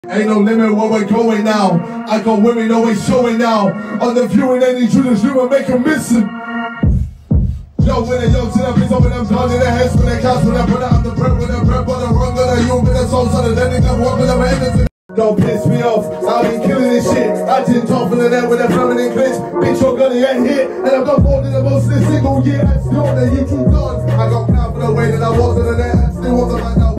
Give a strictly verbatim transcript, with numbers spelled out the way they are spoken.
Ain't no limit where we're going now. I got women always showing now. On the viewing, any intruders, you will make them missing. Yo, when they yo to the place, open them down in their heads, when they cast, when they put out the bread, when they bread, but the wrong, when they you, with their souls, so then they never walk with them anything. Don't piss me off, I've been killing this shit. I didn't talk from the net with a feminine glitch. Bitch, you're gonna get hit. And I've got more than the most this single year. And still, the year keep gone. I got proud for the way that I was in the net. And still wasn't like that.